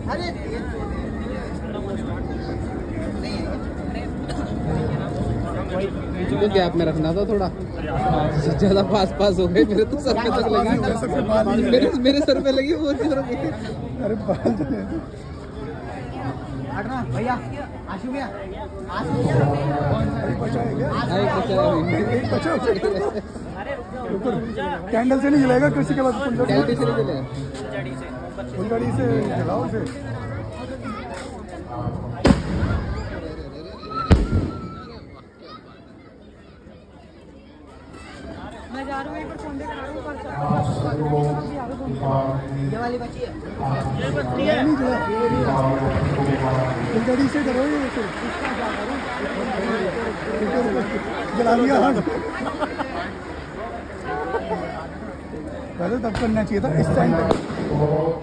तुमको गैप में रखना था थोड़ा, ज्यादा पास पास हो गए मेरे तो सर पे तक लगी, मेरे सर पे लगी वो चीज। अरे भैया आशु भैया कैंडल से नहीं जलाएगा, कृषि के बाद फुलझड़ी से नहीं जलाएगा, फुलझड़ी से जलाओ उसे। मैं जा रहा हूँ पर फोन देख रहा हूँ, ये वाली बची है, ये बची है, फुलझड़ी से करो ये, जला लिया पहले तब करना चाहिए था इस टाइम पे।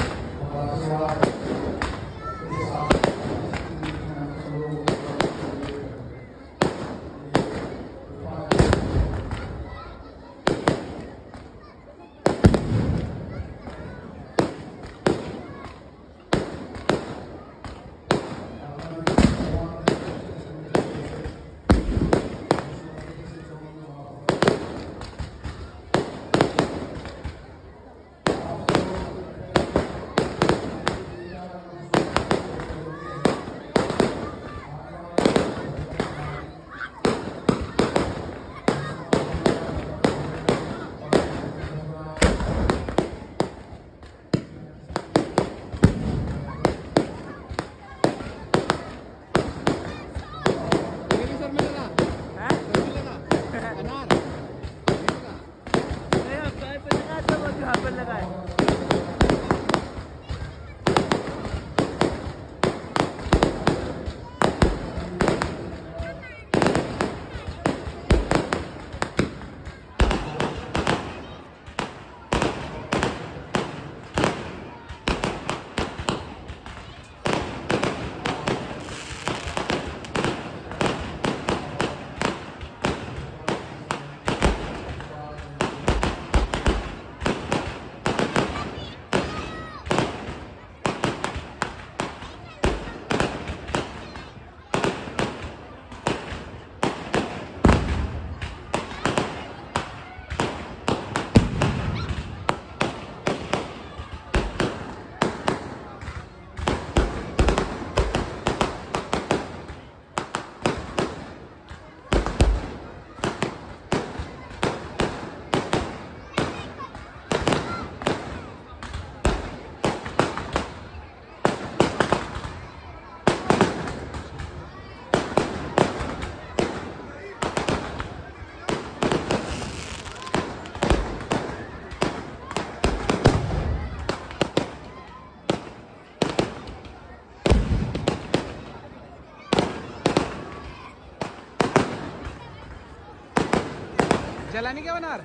जलाने क्या बना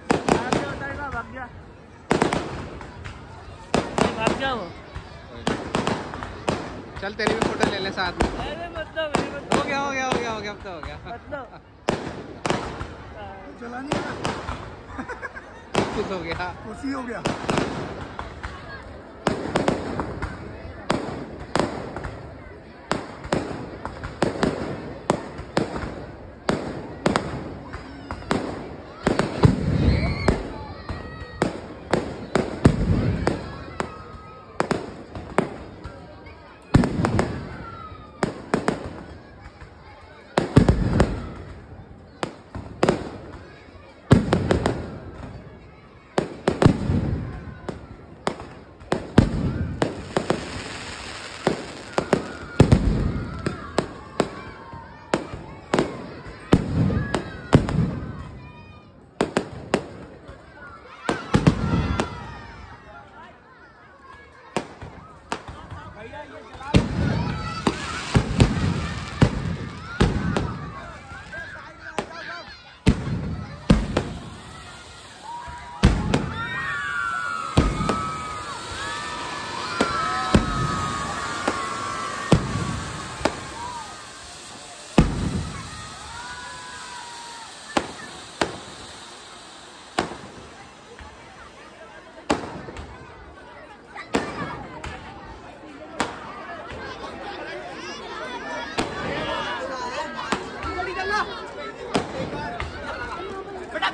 भाग गया वो। चल तेरी भी फोटो ले ले साथ में। अरे मतलब हो गया हो गया हो गया हो गया, अब तो हो गया मतलब जलानी खुश हो गया, खुशी हो गया।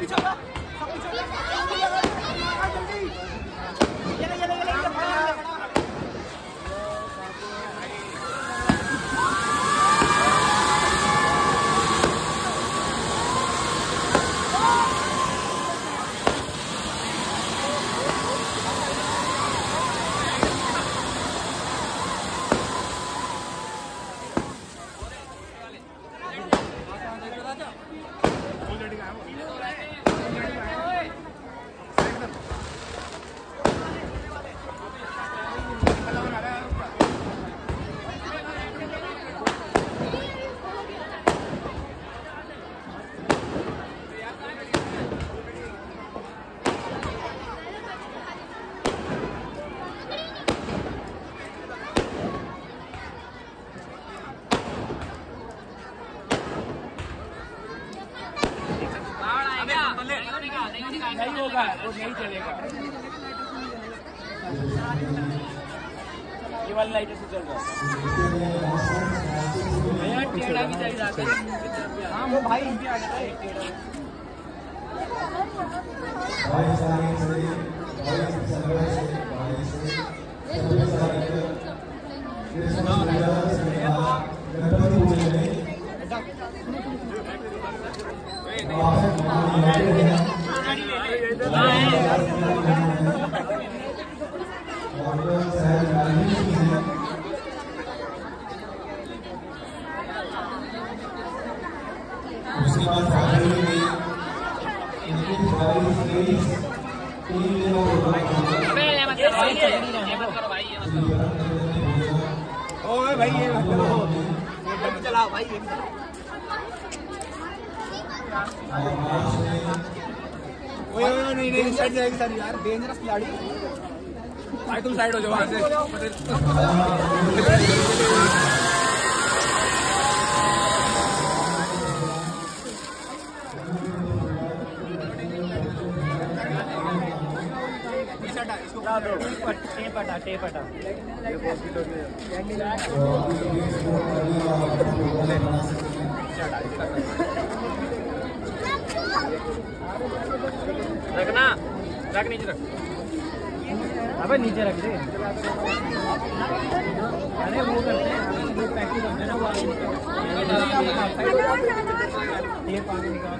नहीं होगा, वो नहीं चलेगा। ये वाली लाइट से चल रहा है। टेढ़ा भी चाहिए। हाँ वो भाई इनके आ गया उसके बाद भाई ये चलाओ भाई नहीं साइड जाएगी सर यार डेंजरस खिलाड़ी भाई तुम साइड हो जाओ वहां से टेप हटा रखना रख नीचे रख अबे नीचे रख दे अरे वो करते हैं वो पैकिंग करते हैं ना वो टेप आगे निकाल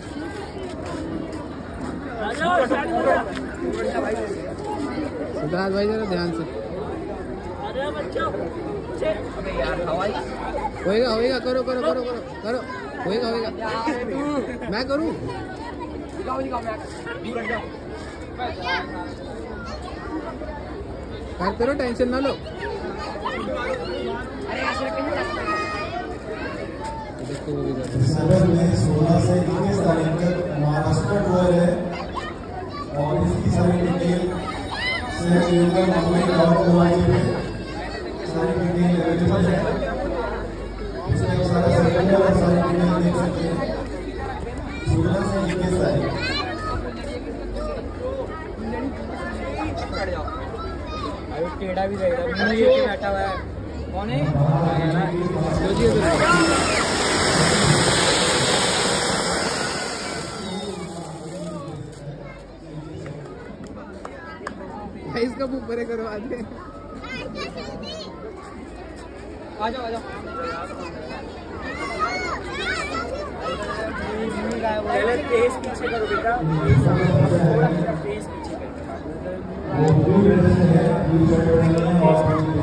सिद्धार्थ भाई जरा ध्यान से होएगा होएगा करो करो करो करो करो होएगा होएगा मैं करूँ करते रहो टेंशन ना लो देखो 16 से 21 तारीख तक महाराष्ट्र टूर है और इसकी सारी डिटेल सारी डिटेल अवेलेबल है उसमें सारा सर्कुलर और सारी डिटेल देख सकते हैं 16 से 21 तारीख टेढ़ा भी रहेगा बैठा हुआ है कौन है भाई इसका मुंह परे करो आगे आ जाओ पहले फेस पीछे करो बेटा थोड़ा फेस पीछे करो